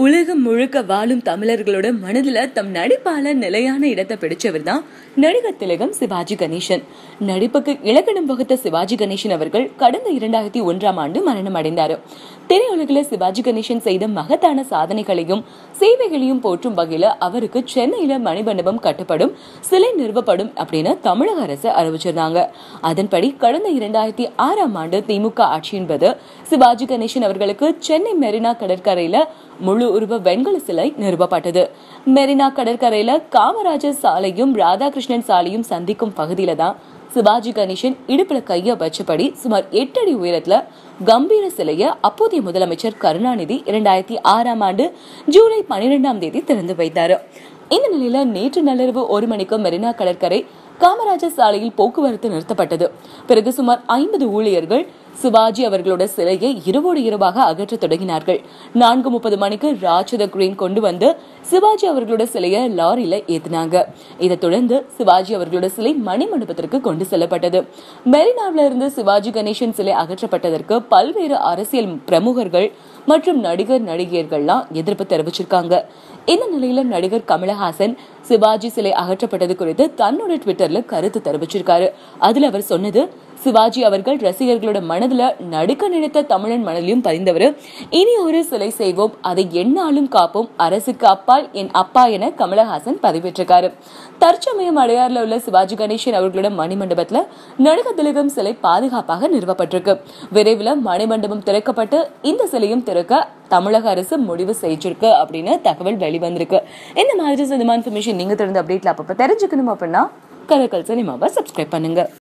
உலகம் முழுக்க வாழும் தமிழர்களோட மனதுல தம் நடிப்பால நிலையான இடத்தை பிடிச்சவர் தான் நடிகர் திலகம் சிவாஜி கணேசன். நடிப்புக்கு இலக்கணம் வகுத்த சிவாஜி கணேசன் அவர்கள் கடந்த 2001ஆம் ஆண்டு மரணம் அடைந்தார். திரையுலகில் சிவாஜி கணேசன் செய்த மகத்தான சாதனைகளையும் சேவைகளையும் போற்றும் வகையில அவருக்கு சென்னையில மணிமண்டபம் கட்டப்படும், சிலை நிறுவப்படும் அப்படின்னு தமிழக அரசு அறிவிச்சிருந்தாங்க. அதன்படி கடந்த 2006ஆம் ஆண்டு திமுக ஆட்சியின் போது சிவாஜி கணேசன் அவர்களுக்கு சென்னை மெரினா கடற்கரையில முழு உருவ வெண்கல சிலை நிறுவப்பட்டது. மெரினா கடற்கரையில காமராஜர் சாலையும் ராதாகிருஷ்ணன் சாலையும் சந்திக்கும் பகுதியில தான் சிவாஜி கணேசன் இடுப்புல கைய வச்சபடி சுமார் 8 அடி உயரத்துல கம்பீர சிலைய அப்போதைய முதலமைச்சர் கருணாநிதி 2006ஆம் ஆண்டு ஜூலை 12ஆம் தேதி திறந்து வைத்தார். இந்த நிலையில நேற்று நள்ளிரவு 1 மணிக்கு மெரினா கடற்கரை காமராஜர் சாலையில் போக்குவரத்து நிறுத்தப்பட்டது. பிறகு சுமார் 50 ஊழியர்கள் சிவாஜி அவர்களோட சிலையை இரவோடு இரவாக அகற்ற தொடங்கினார்கள். 4:30 மணிக்கு ராட்சத கிரேன் கொண்டு வந்து சிவாஜி அவர்களோட சிலையை லாரியில ஏத்தினாங்க. இதை தொடர்ந்து சிவாஜி அவர்களோட சிலை மணிமண்டபத்திற்கு கொண்டு செல்லப்பட்டது. மெரினாவில இருந்து சிவாஜி கணேசன் சிலை அகற்றப்பட்டதற்கு பல்வேறு அரசியல் பிரமுகர்கள் மற்றும் நடிகர்கள்லாம் எதிர்ப்பு தெரிவிச்சிருக்காங்க. இந்த நிலையில நடிகர் கமலஹாசன் சிவாஜி சிலை அகற்றப்பட்டது குறித்து தன்னோட ட்விட்டர்ல கருத்து தெரிவிச்சிருக்காரு. அதுல அவர் சொன்னது, சிவாஜி அவர்கள் ரசிகர்களோட மனதுல நடிக்க நினைத்த தமிழன் மனதிலும் பதிந்தவர். இனி ஒரு சிலை செய்வோம், அதை எந்நாளும் காப்போம், அரசுக்கு அப்பால் என் அப்பா என கமலஹாசன் பதிவிட்டிருக்காரு. தற்சமயம் அடையாறுல உள்ள சிவாஜி கணேசன் அவர்களோட மணிமண்டபத்துல நடிகர் திலகம் சிலை பாதுகாப்பாக நிறுவப்பட்டிருக்கு. விரைவில் மணிமண்டபம் திறக்கப்பட்டு இந்த சிலையும் திறக்க தமிழக அரசு முடிவு செஞ்சிருக்கு அப்படின்னு தகவல் வெளிவந்திருக்கு. இந்த மாதிரி சினிமா இன்ஃபர்மேஷன் நீங்க தெரிஞ்ச அப்டேட்ல அப்பப்ப தெரிஞ்சுக்கணும் அப்படின்னா கலக்கல் சினிமாவை சப்ஸ்கிரைப் பண்ணுங்க.